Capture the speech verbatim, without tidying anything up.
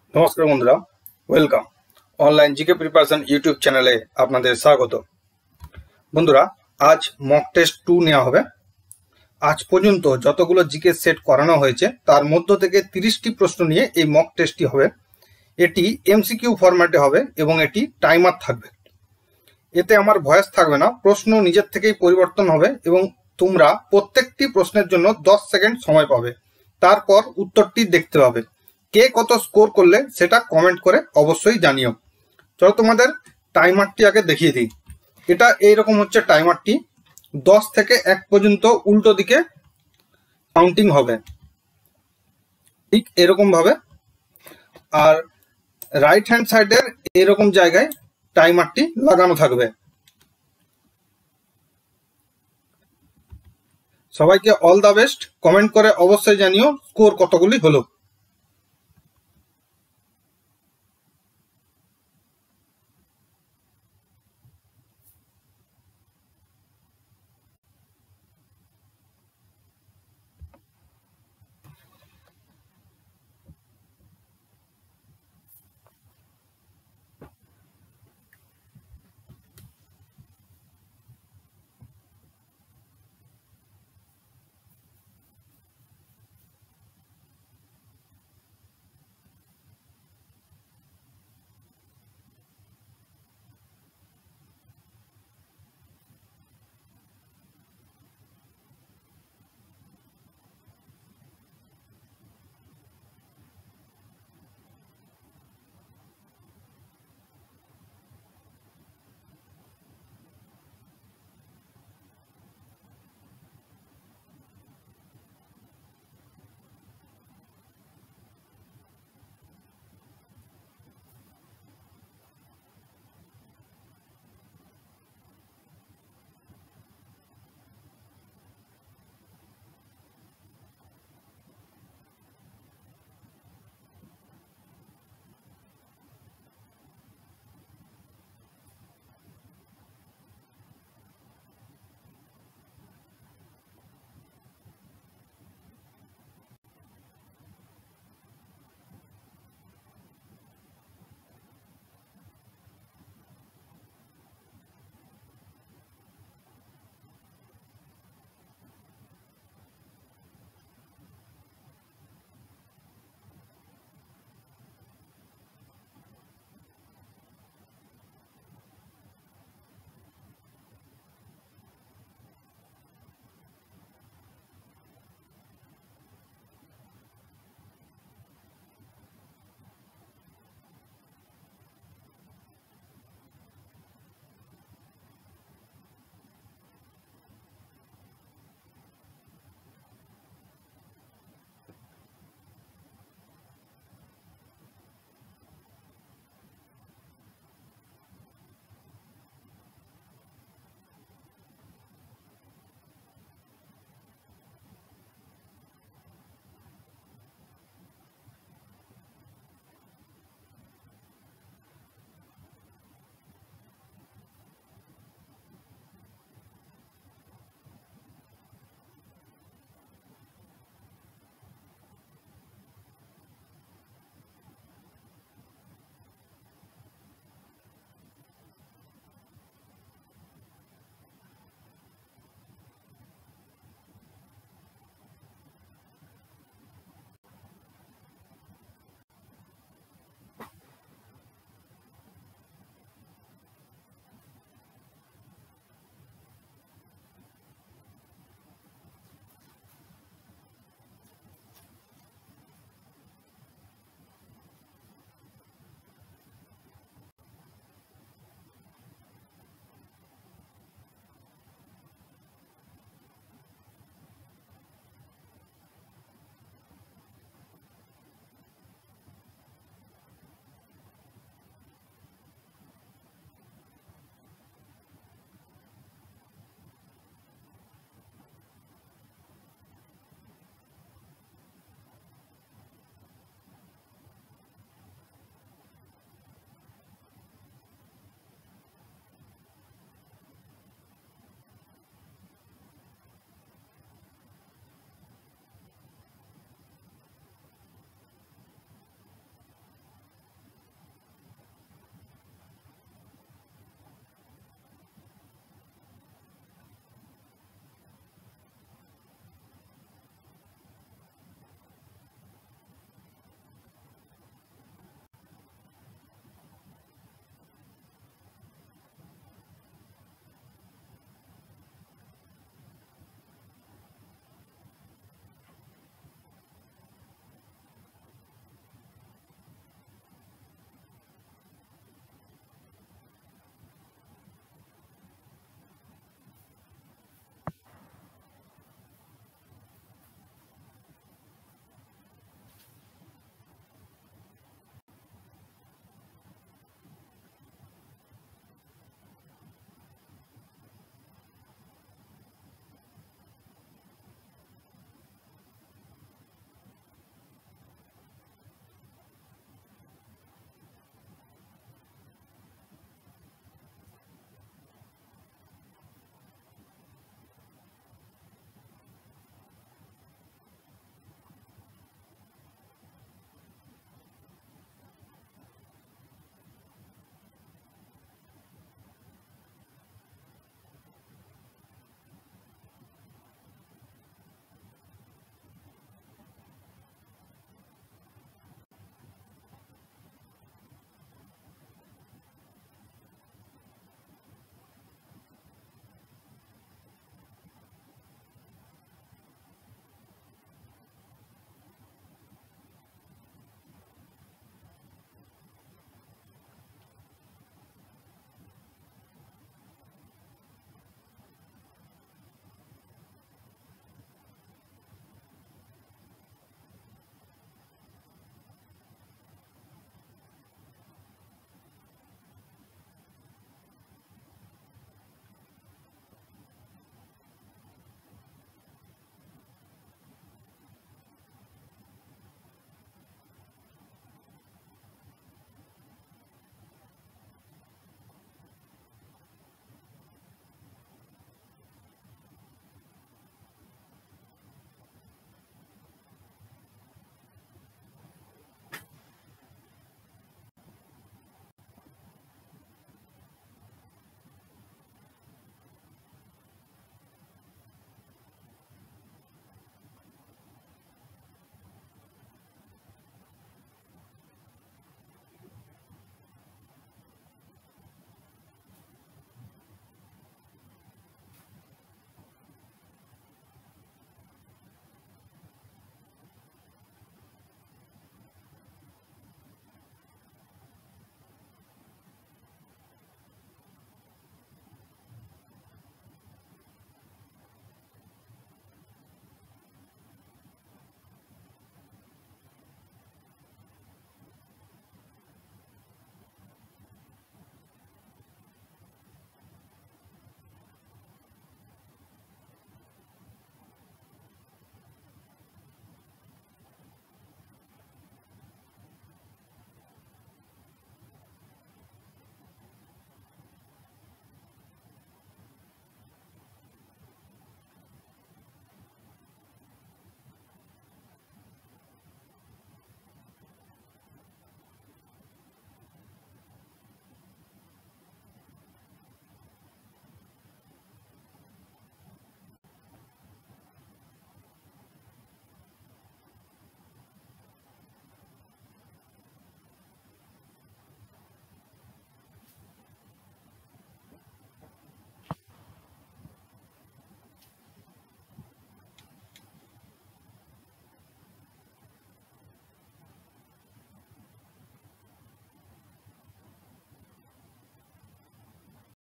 নমস্কার বন্ধুরা, welcome online GK preparation YouTube চ্যানেলে আপনাদের স্বাগত। বন্ধুরা, আজ মক টেস্ট টু নেওয়া হবে। আজ পর্যন্ত যতগুলো জিকে সেট করানো হয়েছে তার মধ্য থেকে তিরিশটি প্রশ্ন নিয়ে এই মক টেস্টটি হবে। এটি এমসিকিউ ফরম্যাটে হবে এবং এটি টাইমার থাকবে। এতে আমার ভয়েস থাকবে না, প্রশ্ন নিজের থেকেই পরিবর্তন হবে এবং তোমরা প্রত্যেকটি প্রশ্নের জন্য দশ সেকেন্ড সময় পাবে। তারপর উত্তরটি দেখতে পাবে। কে কত স্কোর করলে সেটা কমেন্ট করে অবশ্যই জানিও। চলো তোমাদের টাইমারটি আগে দেখিয়ে দিই। এটা এইরকম হচ্ছে টাইমারটি। দশ থেকে এক পর্যন্ত উল্টো দিকে কাউন্টিং হবে, ঠিক এরকম ভাবে। আর রাইট হ্যান্ড সাইডের এরকম জায়গায় টাইমারটি লাগানো থাকবে। সবাইকে অল দ্য বেস্ট। কমেন্ট করে অবশ্যই জানিও স্কোর কতগুলি হলো।